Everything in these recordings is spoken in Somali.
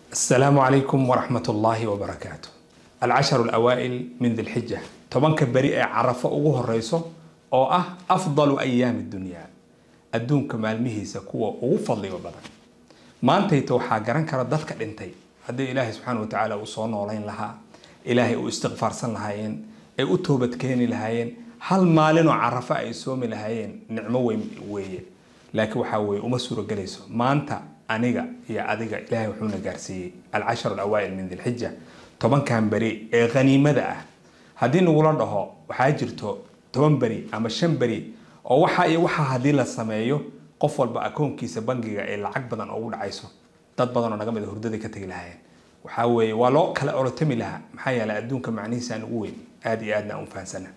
السلام عليكم ورحمة الله وبركاته. العشر الأوائل من ذي الحجة طبعا كبريء عرفة أوه الرئيسه أو أفضل أيام الدنيا الدون كمال مهي سكوة وفضل وبدن ما أنت توحى قرن كردتك الانتي هذا إلهي سبحانه وتعالى وصونا ولين لها إلهي واستغفار سن لهاين أتوبة كيني لهاين هل مالنا عرفة أي سومي لهاين نعمة وي لكن وحاوي ومسورة جلسه ما أنت أنيقا يا أديقا إلهي وحونا قارسي العشر الأوائل من ذي الحجة طبعا كان بريء غنيمة ده هذين ولادها وحاجرته طبعا بريء أما شن بريء أو وحا هذين للسمايو قفل بأكون كيس بنجي العقبة أو العيسو تطبقنا نجمة الهردة كتير لها وحاوي ولو كلا أرتمي لها محيا لأدون كمعني سنقول آدي أدنى أنفان سنة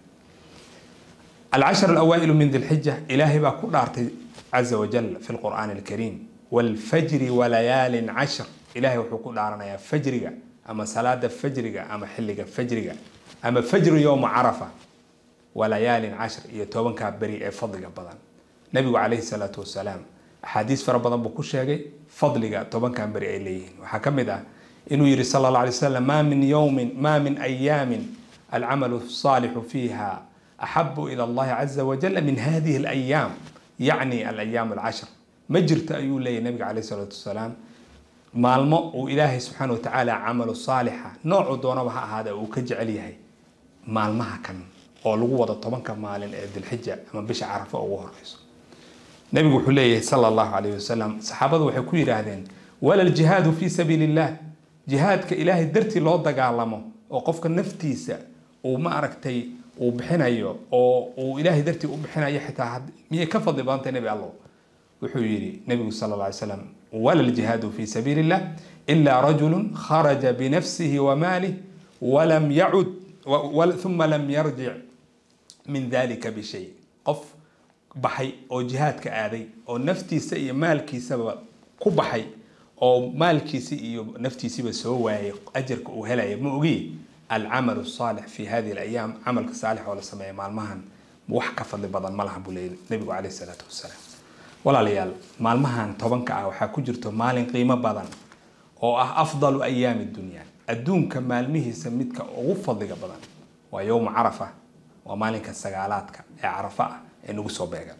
العشر الأوائل من ذي الحجة إلهي بكل أرتي عز وجل في القرآن الكريم والفجر وليال عشر إلهي وحقول عرنا يا فجرك أما صلاة فجرك أما حلك فجرك أما فجر يوم عرفة وليال عشر يتوبن كبري فضلك بدن نبي عليه الصلاة والسلام حديث فربنا بكل شيء فضلك توبن كبري إليه وحكم ده إنه يري صلى الله عليه وسلم ما من أيام العمل الصالح فيها أحب إلى الله عز وجل من هذه الأيام يعني الأيام العشر مجرت أيو لي النبي عليه الصلاة والسلام مالمو وإلهي سبحانه وتعالى عمل صالحة نوع دونه هذا وكجعليه مالمها كان أولو وضع طبعا كمال ذي الحجة أما بش عرفه أو رئيسه نبي حليه صلى الله عليه وسلم صحابته وحكوا هذين ولا الجهاد في سبيل الله جهاد كإلهي درتي الله دقالمه وقفك نفتيسة وما أركتي وبحنايو وإلهي درتي وبحنايو حتى مية كفض بانت نبي الله وحيري نبي صلى الله عليه وسلم ولا الجهاد في سبيل الله إلا رجل خرج بنفسه وماله ولم يعد ثم لم يرجع من ذلك بشيء قف بحي أو جهاد كآذي أو نفتي سئي مالكي سبب كبحي أو مالكي سئي نفتي سبب سوى أجرك وهلا يبنوغي العمل الصالح في هذه الأيام عملك صالح ولا سماء مع المهن وحكى فضل بدن ملها بوليل النبي عليه الصلاة والسلام ولا ليال مالمهان طبعا كأوحى كجرته مال قيمة بدن أو أفضل أيام الدنيا الدون كمالمه سميتك أو فضل بدن ويوم عرفة ومالك السجالاتك عرفة إنه صبيغا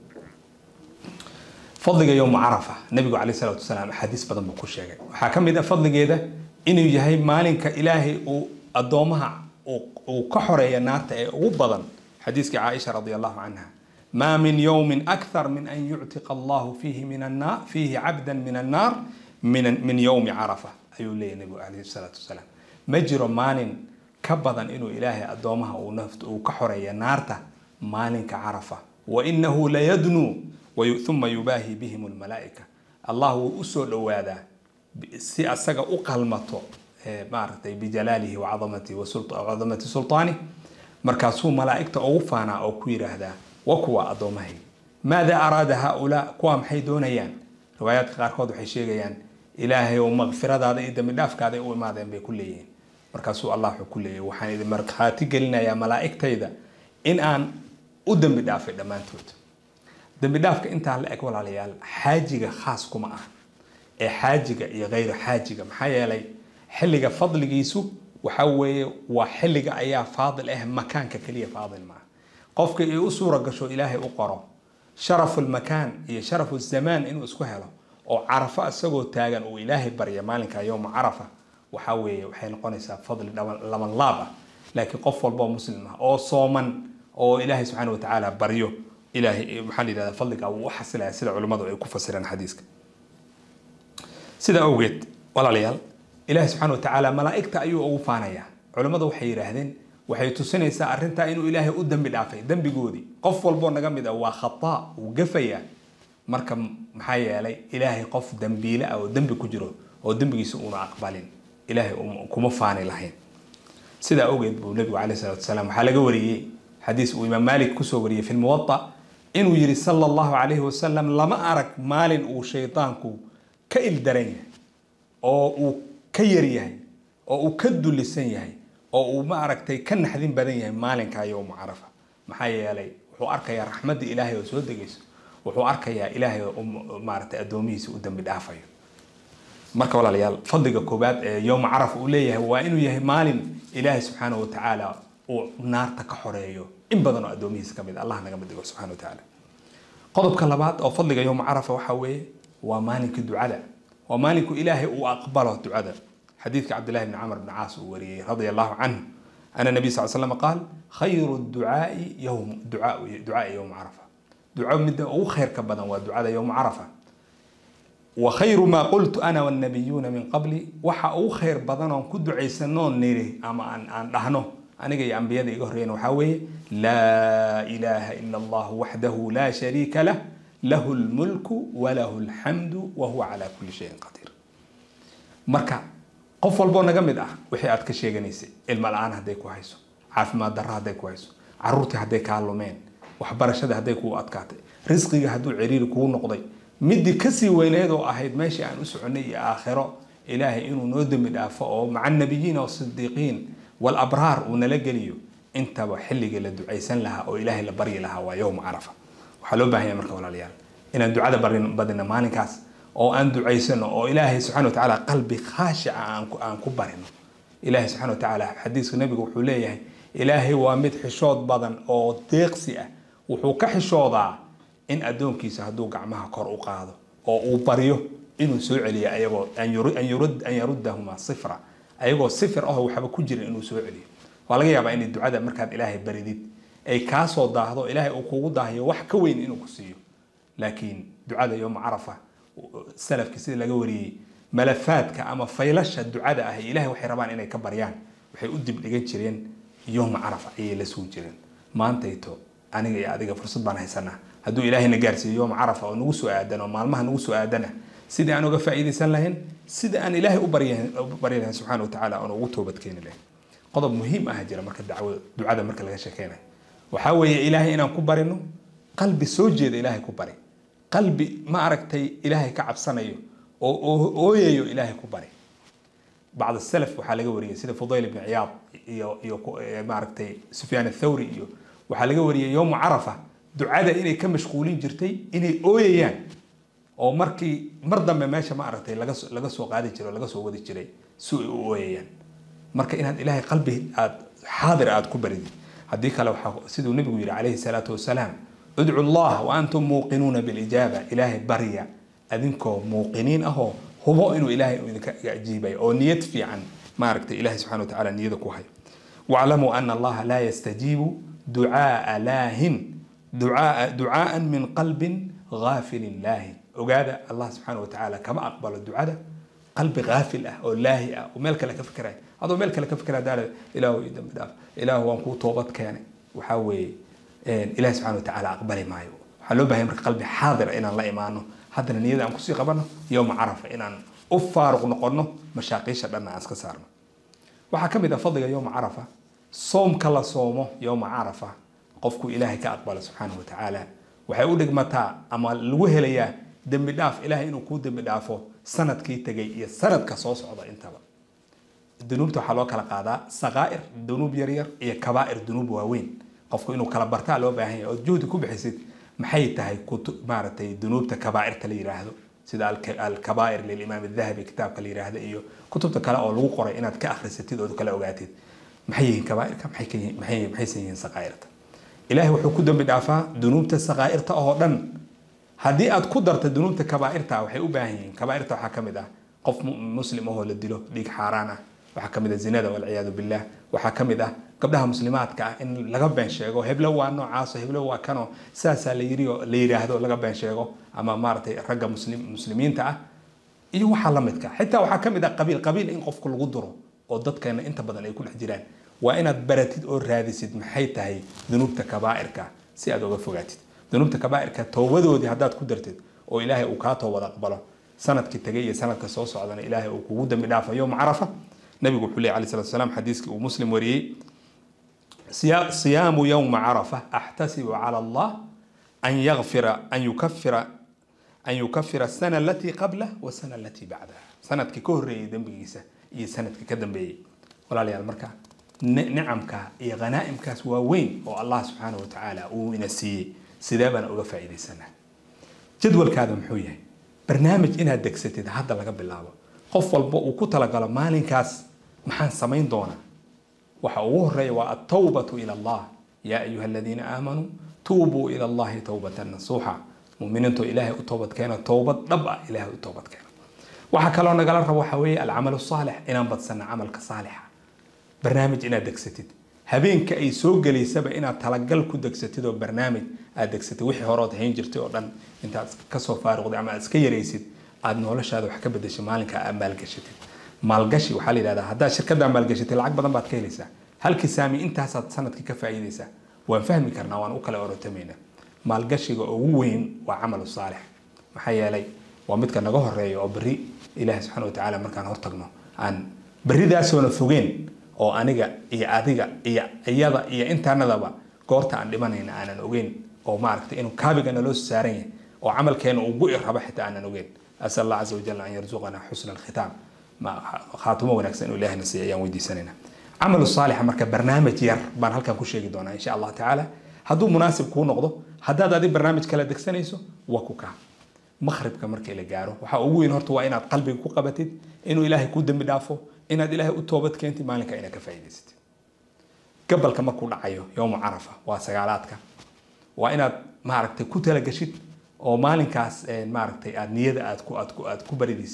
فضل يوم عرفة النبي عليه الصلاة والسلام حديث بدن بكل شيء وحكم إذا فضل جدا إنه يجي مالك إلهي وأدومها وكحرة النار وبدن حديث عائشة رضي الله عنها ما من يوم أكثر من أن يعتق الله فيه من النار فيه عبدا من النار من يوم عرفة أيو لي النبي عليه الصلاة والسلام مجرى مال كبضا إنه إلهي أدومها ونفت وكحرية نارته مال كعرفة وإنه ليدنو ثم يباهي بهم الملائكة الله أسول وهذا سيأسق أقلمته مارتي بجلاله وعظمته وعظمة سلطانه مركزه ملائكة أوفانا أو كوير هذا وكوا أدومه ماذا أراد هؤلاء كوام حيدونيان روايات قاركود حيشيغيان إلهي ومغفرة هذا إذا من دافك هذا وماذا بكليين مركزو الله كله وحان إذا مركاتي قلنا يا ملائكة إذا إن أن أدم بدافع دمان توت دم بدافك أنت على أكوال عليال حاجة خاص كما حاجة غير حاجة محايا لي حلقة فضل جيسو وحوي وحلقة أيها فاضل مكان ككلية فاضل معه قفك يسورة قشو إلهي أقرأ شرف المكان هي شرف الزمان إنه اسكهله أو عرفة السجود تاجن وإلهي بريا مالك يوم عرفة وحوي وحين قنيسة فضل لمن لابا لكن قف البو مسلم أو صوما أو إلهي سبحانه وتعالى بريو إلهي محل هذا فضلك أو حصل سيد علماء يكفر سيران حديثك سيدا أوجد ولا ليال إلهي سبحانه وتعالى ملائكة أيو أو فانيا علماء وحي هذين waxay tusinaysaa arinta inuu ilaahay u dambi dhaafay dambigoodii qof walba naga mid ah waa khata oo gafaya marka maxaa yeelay ilaahay qof dambiile ah oo dambi ku jiro oo dambigiisa uu aqbalin ilaahay kuma faani lahayn sida ogeed buu nabiga kaleey salaatu wasalaam waxa laga wariyay xadiis uu imaam maalik ku soo wariyay fi muwatta inuu yiri sallallahu alayhi wasallam lama arag maalin uu shaytaanku ka ildaran oo uu ka yar yahay oo uu ka dulisan yahay oo ma aragtay kan naxdin badan yahay maalinka yawm carafa maxaa yeelay wuxuu arkayaa raxmadda ilaahay oo soo degayso wuxuu arkayaa ilaahay oo maartay adoomihiisa u dambi dhaafayo marka walaalayaal fadliga koobaad ee yawm carafa uu leeyahay waa inuu yahay maalin ilaahay subxaanahu wa tacaala uu naarta ka xoreeyo in badan oo addoomihiisa ka mid allah naga mid dhigo subxaanahu wa tacaala qodobka labaad oo fadliga yawm carafa waxa weeye waa maalinka ducada waa maalinku ilaahay uu aqbalo ducada xadiidka cabdillahi bni camr bni caas uu wariyey radia allahu canhu ana nabiy sal slam qaal khayru ducaai ducaai yawm carafa duco midda ugu khayrka badan waa ducada yawm carafa وخير ما قلت أنا والنبيون من قبلي وحا أو خير بدنا كدو عيسنون نيري أما أن رهنه أنا جاي أنبياء يقولون وحوي لا إله إلا الله وحده لا شريك له له الملك وله الحمد وهو على كل شيء قدير مركا قفل بونا جمد وحيات كشيء جنيسي الملعان هديك وهيسو عارف ما در هديك وهيسو عروتي هديك علومين وحبرشة هديك وأتكاتي رزقي هدو عرير كون نقضي midii kasii weyneed oo ahayd meeshii aan u soconay aakhiro ilaahay inuu noo dami dhaafo oo maca nabiyiin oo sidiiqiin wal abraar uu nala geliyo intaba xilliga la ducaysan lahaa oo ilaahay la baryi lahaa waa yawm carafa waxa loo baahan yahay marka walaalayaal inaan ducada badina maalinkaas oo aan ducaysano oo ilaahay subxaanahu wa tacaala qalbi khaashica aan ku barino ilaahay subxaanahu wa tacaala xadiiska nabiga wuxuu leeyahay ilaahay waa mid xishood badan oo deeqsi ah wuxuu ka xishoodaa in adoonkiisa haduu gacmaha kor u qaado oo uu bariyo inuu soo celiyo ayagoo an yaruddahuma sifra ayagoo sifir ah waxba ku jirin inuu soo celiyo waa laga yaabaa in ducada markaad ilaahay baridid ay ka soo daahdo ilaahay uu kugu daahiyo wax ka weyn inuu ku siiyo laakiin ducada yawm carafa salafki sida laga wariyay malafaadka ama faylasha ducada ah ilaahay waxay rabaan inay ka bariyaan waxay u dib dhigan jireen yawm carafa ay la soo jireen maantayto aniga iyo adiga fursad baan haysanaa hadduu ilaahayna gaarsiiyo yawm carafa oo nagu soo aadano maalmaha nagu soo aadana sidii aan uga faa'iideysan lahayn sida aan ilaahay u baryahay subxaanahu wa tacaala aan ugu toobad keeni lahayn qodob muhiim ah jira marka ducada marka laga sheekeynayo waxaa weeye ilaahay inaan ku barino qalbi soo jeeda ilaahay ku bari qalbi ma aragtay ilaahay ka cabsanayo oo ooyayo ilaahay ku bari بعض السلف waxaa laga wariyay sida Fudayl ibn Iyad iyo ma aragtay Sufyan al-Thawri iyo waxaa laga wariyay yawm carafa ducada inay ka mashquulin jirtay inay ooyayaan oo markii mar dambe meesha ma aragtay laga soo qaadi jiray laga soo wadi jiray si ay ooyayaan marka inaad ilaahay qalbi aad xaadir aad ku barid hadii kale waxa sidoo nabigu yiri calayhi salaatu wasalaam ud'u Allah wa antum muuqinuuna bil ijaba ilaahay bariya adinkoo muuqiniin ahoo hubo inuu ilaahay idinka ajiibay oo niyad fiican ma aragtay ilaahay subhanahu wa ta'ala niyada ku hay wa'lamu anna Allah la yastajibu du'a lahin دعاء من قلب غافل الله وقال الله سبحانه وتعالى كما أقبل الدعاء قلب غافل أو لاهي وملك لك فكرة هذا ملك لك فكرة دار إله يدم دار إله وانكو توبت كان وحاول إله سبحانه وتعالى أقبل معي حلو بهم قلبي حاضر إن الله إيمانه هذا النية أن كسي قبلنا يوم عرفة إن أفارق نقرنه مشاقيش لنا عسك صارنا وحكم إذا فضل يوم عرفة صوم كلا صومه يوم عرفة qofku ilaahay ka aqbalo subhanahu wa ta'ala waxay u dhigmataa ama lagu helayaa dambi dhaaf ilaahay inuu ku dambi dhaafo sanadkii tagay iyo sanadka soo socda intaba dunuubta waxa loo kala qaadaa saqaa'ir dunuub yar yar iyo kabaa'ir dunuub waaweyn qofku inuu kala bartaa loo baahan yahay oo juhdi ku bixisid maxay tahay maaragtay dunuubta kabaa'irta la yiraahdo sida al-kabaa'ir lil imam al-dhahabi kitaabka la yiraahdo iyo kutubta kale oo lagu qoray inaad ka akhrisatid oo kala ogaatid maxay yihiin kabaa'irka maxay yihiin saqaa'irta إلهي وحكو دم بدافع ذنوبته صغائرته أهودن هذه أذكر ذنوبته كبائرته وحيو باهين كبائرته وحكم ده قف مسلم هو اللي دلو ليك حارانة وحكم ده الزنا والعياذ بالله وحكم ده قبلها مسلمات كأن لقب بين شيء هبلوا عنه عاصي هبلوا كانوا ساسا ليري هذول لقب بين شيء أما مارتي رجع مسلمين تاع إيوه حلمتك حتى وحكم ده قبيل إن قف كل قدره وضد كان أنت بدل يكون حجران وإن برتيد أو رادسيد محيطة هي ذنوبك كبائرك سيادة وفقاتي ذنوبك كبائرك توودو دي هدات كدرتيد أو إلهي أوكاته وضقبله سنة كتجية سنة كسوس عدنا إلهي وكودا من دافع يوم عرفة نبي قول عليه الصلاة والسلام حديث ومسلم وريه صيام يوم عرفة أحتسب على الله أن يكفر السنة التي قبله والسنة التي بعدها سنة ككهري دم بيسة هي سنة كدم بي ولا لي المركة نعمك يا غنائمك وين والله سبحانه وتعالى ونسي سدابا أو فائدة سنة جدول كذا محوية برنامج إنها دكستي هذا اللي قبل الله qof walba uu ku talagalo maalinkaas maxaan samayn doonaa waxa ugu horeeya waa at-tawbatu ila Allah ya ayuha alladhina aamanu tuubu ila Allah tawbatan nasuha mu'miniintu ilaahay u toobad keena toobad dhab ah ilaahay u toobad keena waxa kale oo nagala rabo waxa weeye al-amal as-salih inaan badsana amalka saalixa barnaamij inaad degsatid habeenka ay soo galeysaba inaad talagal ku degsatid oo barnaamij aad degsatid wixii hore oo hayn jirtay oo dhan intaad ka soo faaruqday ama iska yareysid aad noloshaada wax ka bedeshay maalinka aad maalgashatid maalgashi waxa la yiraahdaa hadda shirkadda maalgashatay lacag badan baad ka helaysaa halkii saami intaas aad sanadkii ka faa'iideysaa waan fahmi karnaa waan u kala orotamayna maalgashiga ugu weyn waa amal saalix maxaa yeelay waa midka naga horeeyo oo bari ilaahay subhanahu wa ta'ala markaan hortagno aan baridaasoo fogeen oo aniga iyo adiga iyo iyada iyo intaanadaba goorta aan dhimanayna aanan ogeyn oo ma aragtay inuu kaabiga naloo saaran yahay oo amalkeena uu gu raba xitaa aanan ogeyn asal Allah azza wa jalla an yarzuqana husna al-khitam ma khaatimo wanaagsan oo ilaahay nasiiyo ayaan weydiisanayna amal saalix marka barnaamij yar baan halkan ku sheegi doonaa insha Allah ta'ala hadduu munaasib kuu noqdo haddaad adi barnaamij kala degsanayso waa ku kaa maghribka markii la gaaro waxa ugu weyn horta waa inaad qalbiga ku qabatid inuu ilaahay ku dambi dhaafo inaad ilaahay u toobad keentid maalinka inaad ka faa'iideysatid gabalka markuu dhacayo yawm arafa waa sagaalaadka waa inaad maaragtay ku tala gashid oo maalinkaas maaragtay aad niyada aad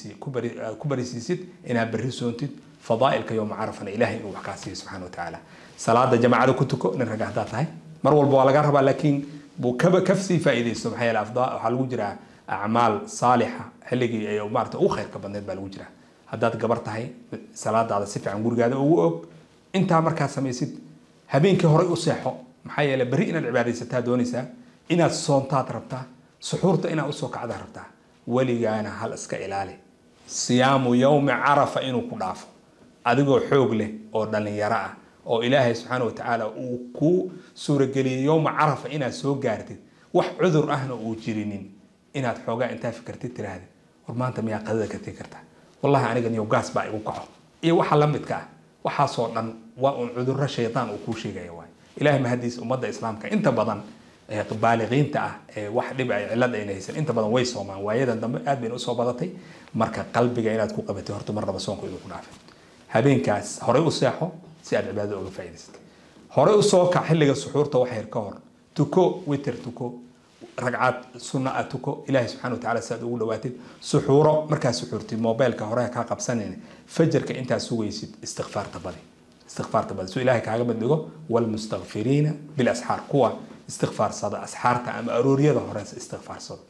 ku barisiisid inaad bari soontid fadaa'ilka yawm arafana ilaahay inuu wax ka siiyo subhanahu wa ta'ala salaada jamaacada ku tuko nin raga hadaa tahay mar walba waa laga rabaa laakiin buu kafsi faa'iideysto maxay la afdaa waxa lagu jiraa acmaal saalixa xilligii ay maaragtay u khayr ka badneed baa lagu jiraa haddaad gabar tahay salaadaada si fiican gurigaada ugu og intaa markaa samaysid habeenkii hore u seexo maxaa yeelay bari inaad cibaadaysataa doonaysaa inaad soontaad rabtaa suxuurta inaad usoo kacdaa rabtaa weligaana hal iska ilaali siyaamu yawmi carafa inuu ku dhaafo adigoo xoog leh oo dhalinyaro ah oo ilaahay subxaanahu wa tacaala uu ku suurageliyay yawma carafa inaad soo gaartid wax cudur ahna uu jirinin inaad xoogaa intaa fikirtid tiraahdo war maanta miyaa qadada ka tegi kartaa wallahi aniga niyo gaas baa igu kaco iyo waxa la midka ah waxaasoo dhan waa un cudurro shaytaan uu kuu sheegaya waay ilaahay mahadiis ummadda islaamka inta badan baaliqiinta ah wax dhib ay cilad ayna haysan inta badan way soomaan waayadan dambe aad bayna usoo badatay marka qalbiga inaad ku qabatay horta marnaba soonku inuu ku dhaafay habeenkaas horey u seexo si aad cibaadada uga faa'iidaysatay horey u soo kac xilliga suxuurta wax yar ka hor tuko witr tuko ragcad sunna tuko ilaahay subhanahu wa ta'ala saad ugu dhawaatid suxuuro markaa suxuurti mobilka hore ka qabsaneen fajrka inta sugaysid istighfaarta badi soo ilaahay kaaga badhigo wal mustaghfirina bil ashar kuwa istighfar sada asharta ama arooriyada hore istighfar sada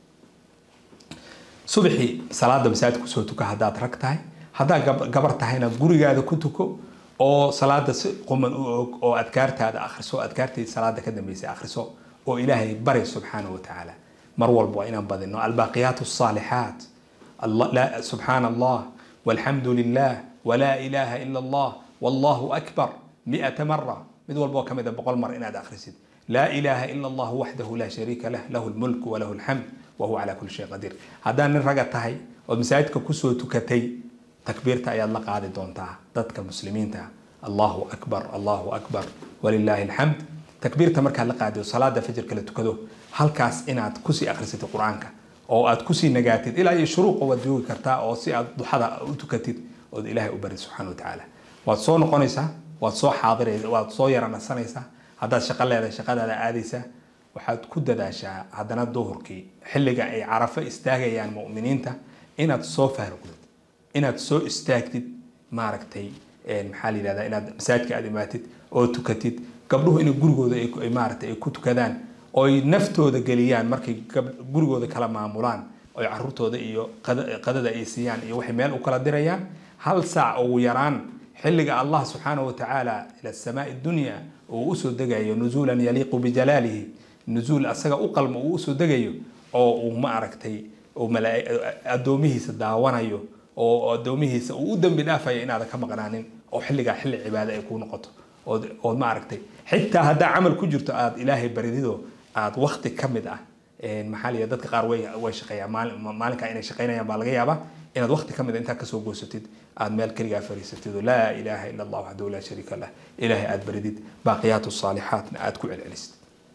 subhi salaada masaajidka soo tuka hadaad ragtahay hadaa gabar tahayna gurigaada ku tuko oo salaada si quman oo adkaartaada akhriso adkaartii salaada ka dambeysay akhriso oo ilaahay bari subhanahu wa ta'ala mar walba inaan badino albaqiyatu salihat Allah la subhanallah walhamdulillah wala ilaha illa Allah wallahu akbar 100 marra mid walba kamida 100 mar inaad akhrisid la ilaha illa Allah wahdahu la sharika lah lahu almulk wa lahu alhamd wa huwa ala kulli shay qadir hadan raga tahay oo masaajidka ku soo tukatay takbiirta ayaad la qaadi doontaa dadka muslimiinta Allahu akbar walillahi alhamd takbiirta marka la qaadiyo salaada fajrka la tukado halkaas inaad ku sii akhrisatid quraanka oo aad ku sii nagaatid ilaa ay shuruuq wad joogi kartaa oo si aad duxada u tukatid oo ilaahay u bari subhanahu wa ta'ala waad soo noqonaysaa waad soo xaadiraysaa waad soo yaranaysaa hadaad shaqo leedahay shaqadaada aadaysaa waxaad ku dadaashaa hadana duhurkii xilliga ay carafa istaagayaan mu'miniinta inaad soo faaruqdid inaad soo istaagtid maaragtay maxaa la yiraahdaa inaad masaajidka aad imaatid oo tukatid gabdhuhu in gurigooda ay maaragtay ku tukadaan oo ay naftooda galiyaan markay gurigooda kala maamulaan oo caruurtooda iyo qadada ay siiyaan iyo waxay meel u kala dirayaan hal saac oo yaraan xilliga Allah subhanahu wa ta'ala ila samaa'i dunya oo soo degayo nuzulan yaliqu bi jalalihi nuzul asaga u qalmo oo soo degayo oo uu maaragtay oo adoomihiisa daawanayo oo adoomihiisa uu dambi dhaafay inaad ka maqnaanin oo xilliga xilli cibaado ay ku noqoto oo maaragtay xitaa hada amal ku jirto aad ilaahay baridido aad waqti kamid ah maxalliga dadka qaar way shaqeeyaan maalinka inay shaqeynayaan baa laga yaabaa inaad waqti kamid inta ka soo goosatid aad meel kaliya fariisatid la ilaha illa Allah wahdahu la sharika lah ilaahay aad baridid baqiyatu salihat aad ku celcelisid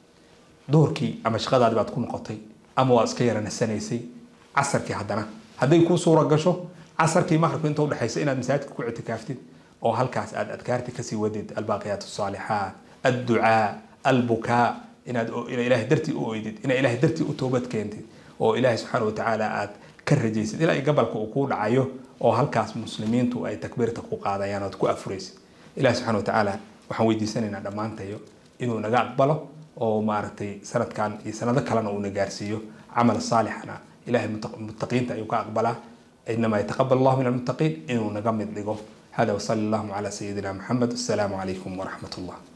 doorkii ama shaqadaad baad ku noqotay ama waa iska yaranaysanaysay casarkii hadana haday ku suura gasho casarkii maqribka inta u dhaxaysa inaad masaajidka ku ictikaaftid oo halkaas aad adkaarti kasii wadid albaaqiyaat الصالحات الدعاء البكاء inaad ilaahay dartii u oydid inaad ilaahay dartii u toobad keentid oo ilaahay subxaanahu wa tacaala aad ka rajaysid ilaa gabalka uu kuu dhacayo oo halkaas muslimiintu ay takbiirta ku qaadayaan ood ku afuraysid ilaahay subxaanahu wa tacaala waxaan weydiisanaynaa dhammaantayo inuu naga aqbalo oo maaragtay sanadkan iyo sanado kalena uu na gaarsiiyo camal saalixana ilaahay muttaqiinta ayuu ka aqbalaa inama yataqabbal allahu min almuttaqiin inuu naga mid dhigo hada wasali allahuma calaa sayidina maxamed assalaamu calaykum waraxmat ullah